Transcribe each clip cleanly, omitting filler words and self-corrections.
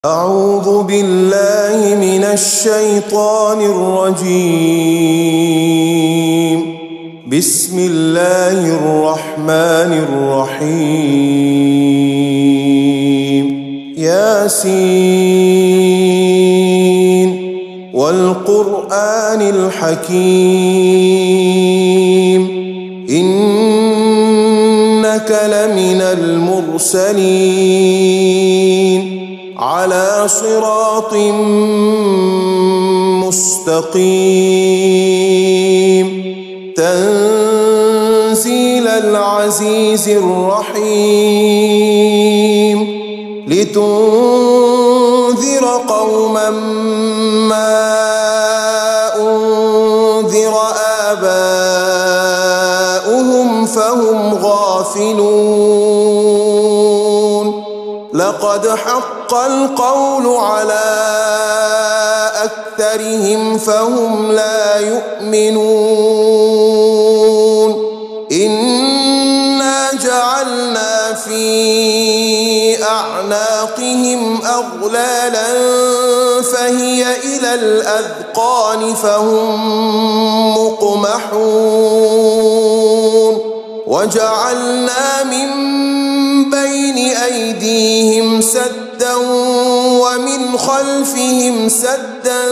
أعوذ بالله من الشيطان الرجيم. بسم الله الرحمن الرحيم. ياسين والقرآن الحكيم إنك لمن المرسلين على صراط مستقيم تنزيل العزيز الرحيم لتنذر قوما ما أنذر آباؤهم فهم غافلون لقد حق القول على أكثرهم فهم لا يؤمنون إنا جعلنا في أعناقهم أغلالا فهي إلى الأذقان فهم مقمحون وجعلنا من بين أيديهم سدا ومن خلفهم سدا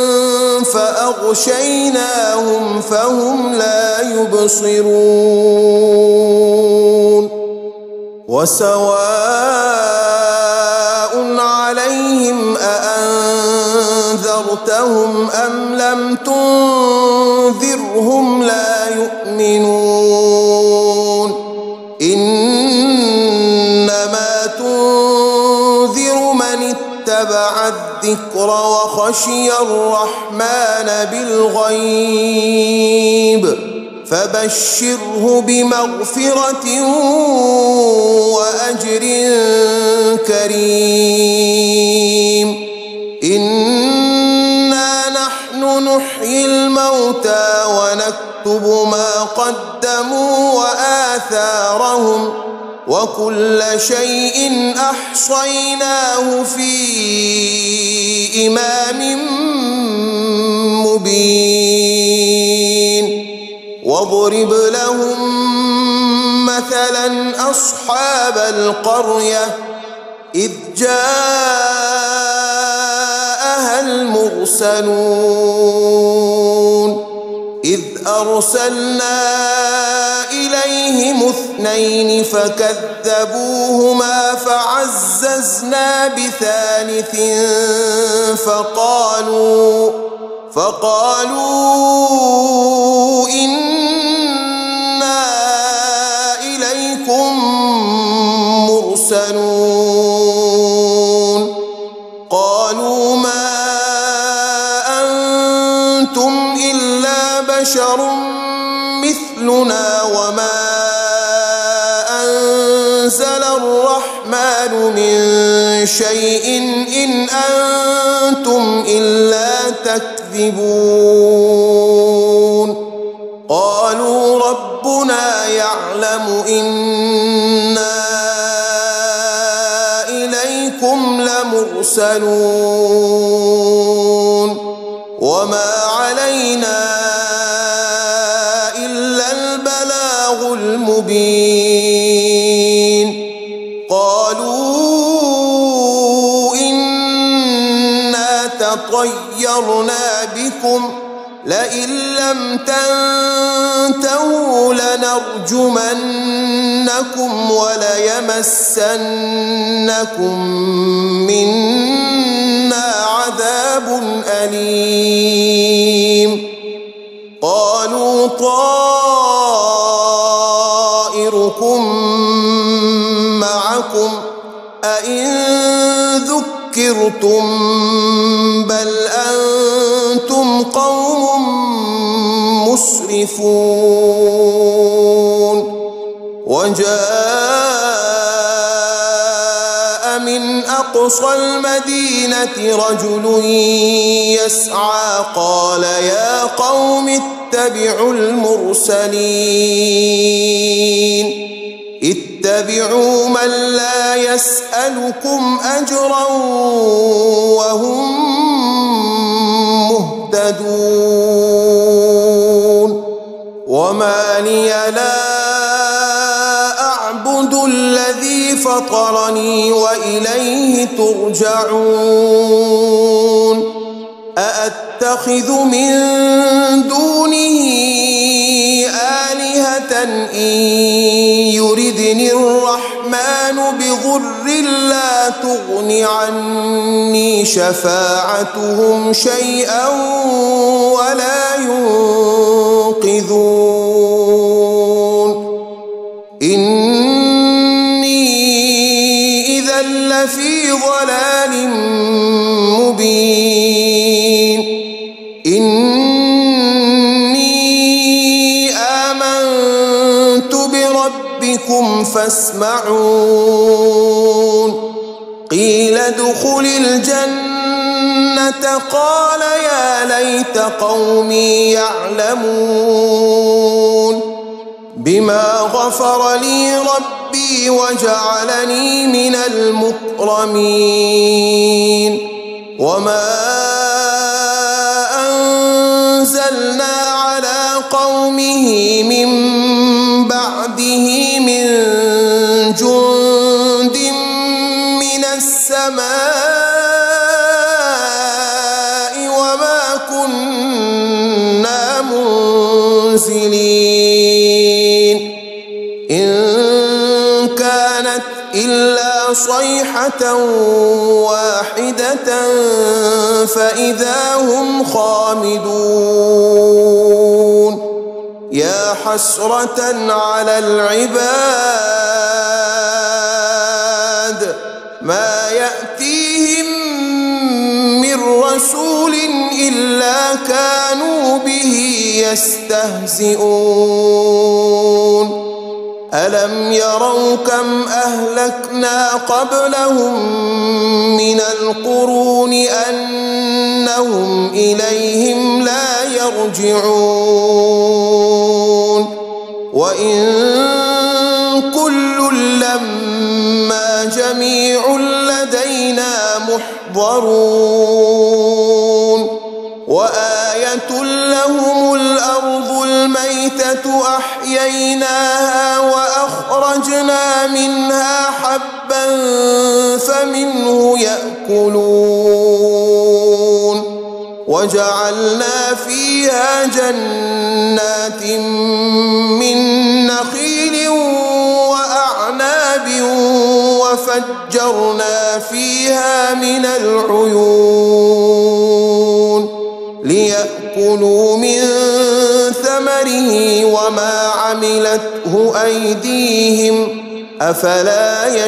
فأغشيناهم فهم لا يبصرون وسواء عليهم أأنذرتهم أم لم تنذرهم لا يؤمنون إنما تنذر من اتبع الذكر وخشي الرحمن بالغيب فبشره بمغفرة وأجر كريم إنا نحن نحيي الموتى ونكتب ما قدموا وآثارهم وكل شيء أحصيناه في إمام مبين واضرب لهم مثلا أصحاب القرية إذ جاءها المرسلون إذ أرسلنا إليهم اثنين فكذبوهما فعززنا بثالث فقالوا إنا إليكم مرسلون قالوا ما أنتم إلا بشر مثلنا وما أنزل الرحمن من شيء إن أنتم إلا تكذبون قالوا ربنا يعلم إنا إليكم لمرسلون وما علينا إلا البلاغ المبين قالوا إنا تطيرنا بكم لئن لم تنتهوا لنرجمنكم وليمسنكم منا عذاب أليم قالوا طائركم معكم أئن ذكرتم بل أنتم قوم مسرفون وجاء من أقصى المدينة رجل يسعى قال يا قوم اتبعوا المرسلين اتبعوا من لا يسألكم أجرا وهم مهتدون وما لي لا أعبد الذي فطرني وإليه ترجعون أأتخذ من دونه آلهة إن يردني الرحمن بضر لا تغن عني شفاعتهم شيئا ولا ينقذون إني إذا لفي ضلال مبين إني آمنت بربكم فاسمعون قيل ادخل الجنة قال يا ليت قومي يعلمون بما غفر لي ربي وجعلني من المكرمين وما أنزلنا على قومه من بعده من جند من السماء وما كنا منزلين إن كانت إلا صيحة واحدة فإذا هم خامدون يا حسرة على العباد ما يأتيهم من رسول إلا كانوا به يستهزئون ألم يروا كم أهلكنا قبلهم من القرون أنهم إليهم لا يرجعون وإن كل لما جميع لدينا محضرون وآية لهم الأرض الميتة أحييناها وأخرجنا منها حبا فمنه يأكلون وجعلنا فيها جنات من نخيل وأعناب وفجرنا فيها من العيون ليأكلوا من ثمره وما عملته أيديهم أفلا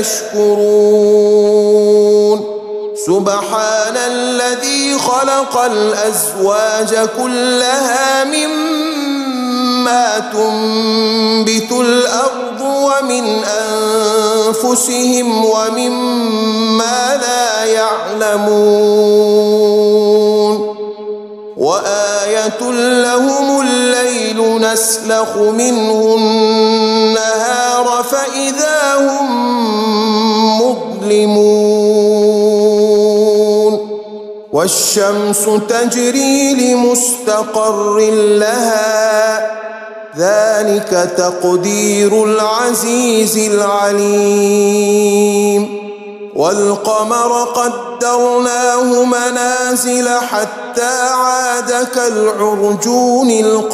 يشكرون سبحان الذي خلق الأزواج كلها مما تنبت الأرض ومن أنفسهم ومما لا يعلمون وآية لهم الليل نسلخ منه النهار فإذا هم مظلمون والشمس تجري لمستقر لها ذلك تقدير العزيز العليم والقمر قدرناه منازل حتى عاد كالعرجون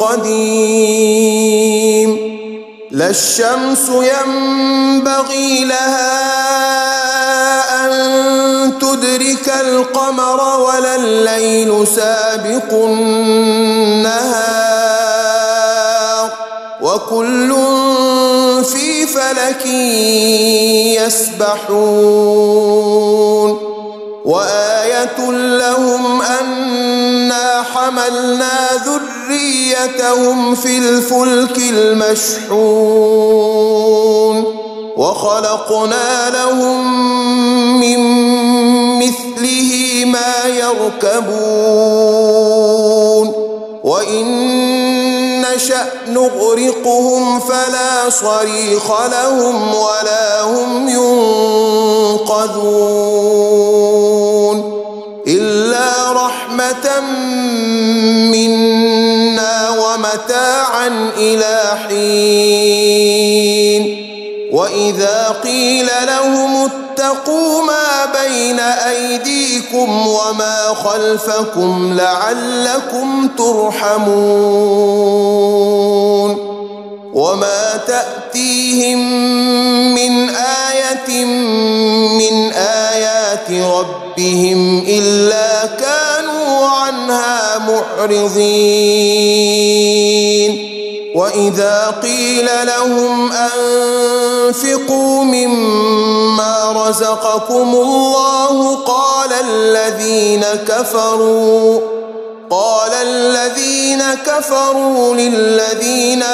القديم لا الشمس ينبغي لها أن تدرك القمر ولا الليل سابق النهار وكل في فلك يسبحون وآية لهم أنا حملنا ذريتهم في الفلك المشحون وخلقنا لهم من مثله ما يركبون وإن نشأ نغرقهم فلا صريخ لهم ولا هم ينقذون إلا رحمة منا ومتاعا إلى حين وإذا قيل لهم اتقوا ما بين أيديكم وما خلفكم لعلكم ترحمون وما تأتيهم من آية من آيات ربهم إلا كانوا عنها معرضين وإذا قيل لهم أنفقوا مما رزقكم الله قال الذين كفروا للذين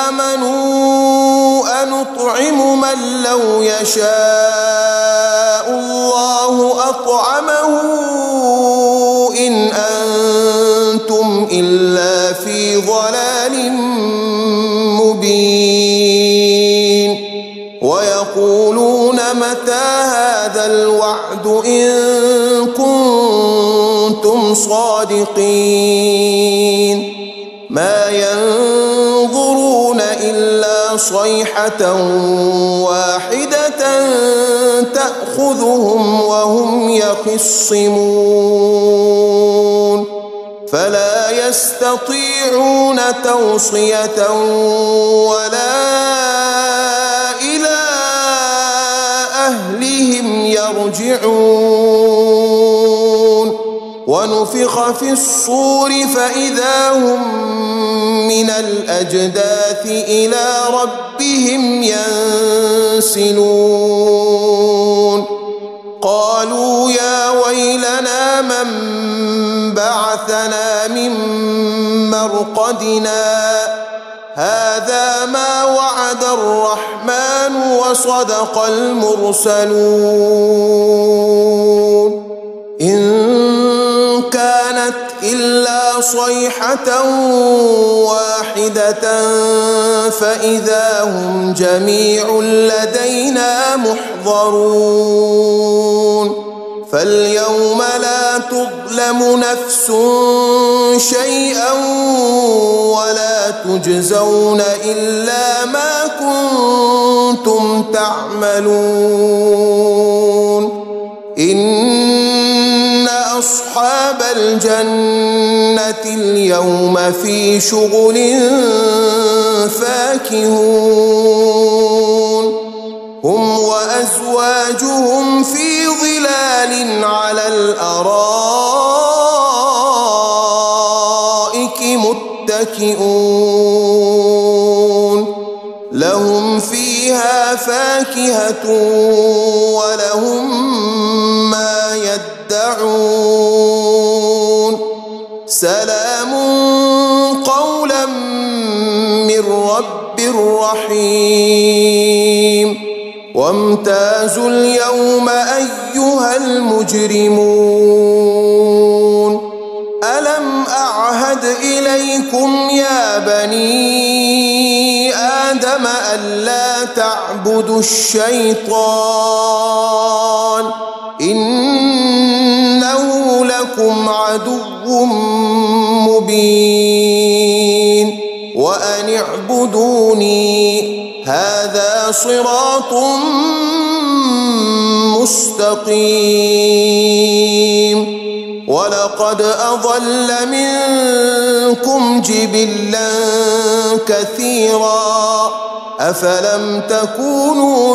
آمنوا أنطعم من لو يشاء الله أطعمه إن أنتم إلا في ضلال مبين ويقولون متى هذا الوعد إن كنتم صادقين ما ينظرون إلا صيحة واحدة تأخذهم وهم يخصمون فلا يستطيعون توصية ولا إلى أهلهم يرجعون ونفخ في الصور فإذا هم من الأجداث إلى ربهم ينسلون قالوا يا ويلنا من بعثنا من مرقدنا هذا ما وعد الرحمن وصدق المرسلون إن كانت إلا صيحة واحدة فإذا هم جميع لدينا محضرون فاليوم لا تظلم نفس شيئا ولا تجزون إلا ما كنتم تعملون إن أصحاب الجنة اليوم في شغل فاكهون هم وأزواجهم في ظلال على الأرائك متكئون لهم فيها فاكهة ولهم ما يدعون سلام قولا من رب رحيم وامتازوا اليوم أيها المجرمون ألم أعهد إليكم يا بني آدم ألا تعبدوا الشيطان إنه لكم عدو مبين وأن اعبدوني هذا صراط مستقيم ولقد أضل منكم جبلا كثيرا أفلم تكونوا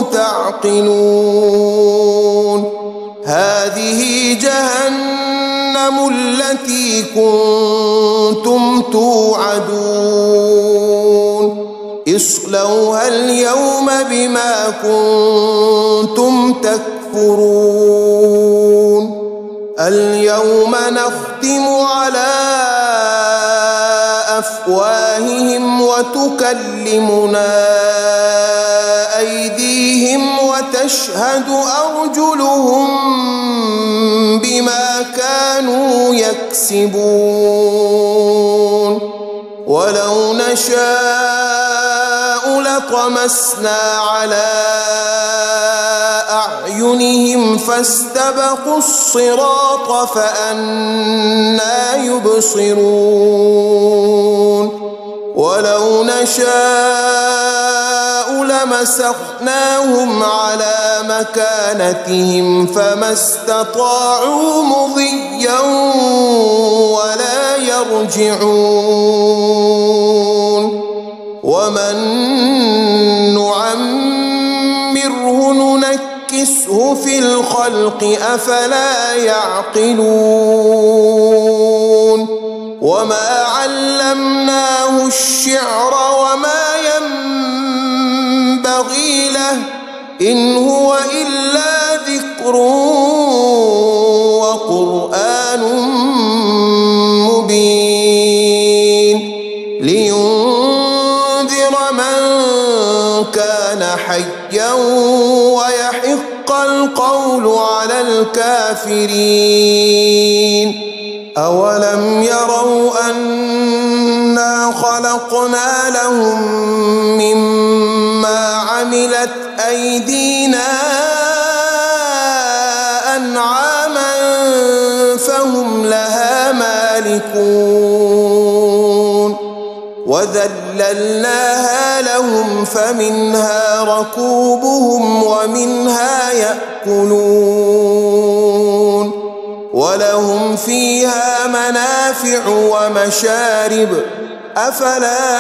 تعقلون هذه جهنم التي كنتم توعدون اصلوها اليوم بما كنتم تكفرون اليوم نختم على أفواههم وتكلمنا أيديهم وتشهد أرجلهم بما كانوا يكسبون ولو نشاء لطمسنا على أعينهم فاستبقوا الصراط فأنى يبصرون ولو نشاء لمسخناهم على مكانتهم فما استطاعوا مضيا ولا يرجعون ومن نعمره ننكسه في الخلق أفلا يعقلون وما علمناه الشعر وما ينبغي له إن هو إلا ذكر وقرآن مبين لينذر من كان حيا ويحق القول على الكافرين أولم يروا أنا خلقنا لهم مما عملت أيدينا أنعاما فهم لها مالكون وذللناها لهم فمنها ركوبهم ومنها يأكلون ولهم فيها منافع ومشارب أفلا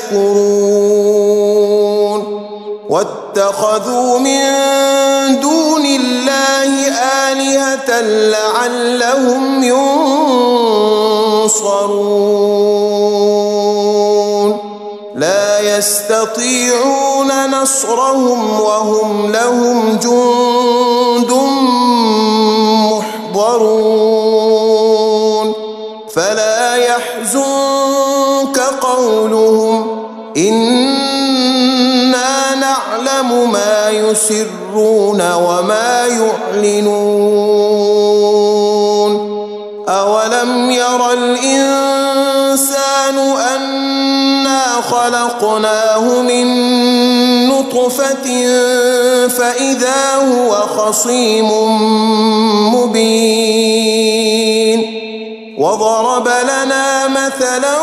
يشكرون واتخذوا من دون الله آلهة لعلهم ينصرون لا يستطيعون نصرهم وهم لهم جند محضرون فلا يحزنك قولهم إنا نعلم ما يسرون وما يعلنون أولم ير الإنسان أنا خلقناه من نطفة فإذا هو خصيم مبين وضرب لنا مثلا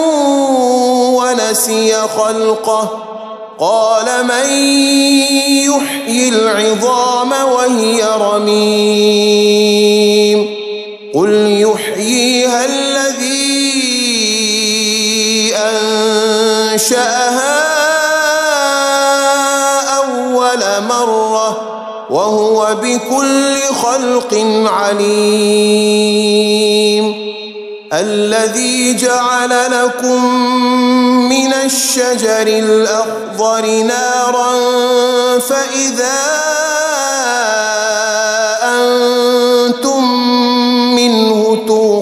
ونسي خلقه قال من يحيي العظام وهي رميم قل يحييها الذي أنشأها أول مرة وهو بكل خلق عليم الذي جعل لكم من الشجر الأخضر نارا فإذا أنتم منه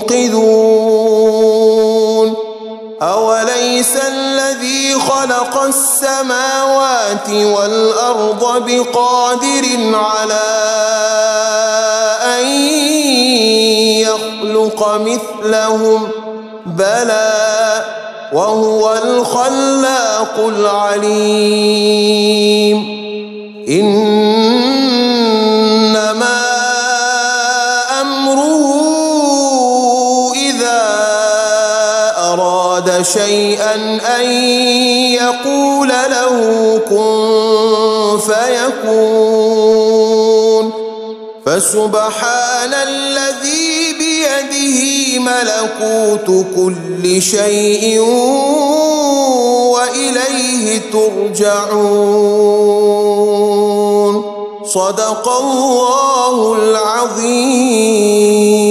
توقدون أوليس الذي خلق السماوات والأرض بقادر على أن يخلق مثلهم بلى وهو الخلاق العليم إنما أمره إذا أراد شيئا أن يقول له كن فيكون فسبحان الذي بيده ملكوت كل شيء وإليه ترجعون صدق الله العظيم.